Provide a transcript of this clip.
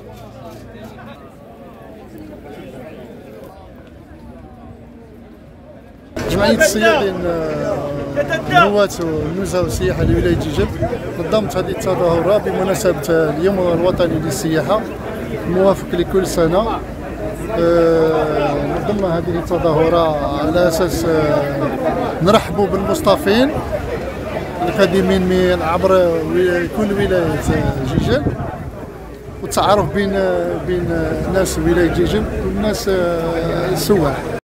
جمعية الصيادين النواة والنزهة والسياحة لولاية جيجل نظمت هذه التظاهرة بمناسبة اليوم الوطني للسياحة الموافق لكل سنة. نظمنا هذه التظاهرة على أساس نرحبوا بالمصطافين القادمين من عبر كل ولاية جيجل، والتعارف بين ناس ولاية جيجل والناس السواح.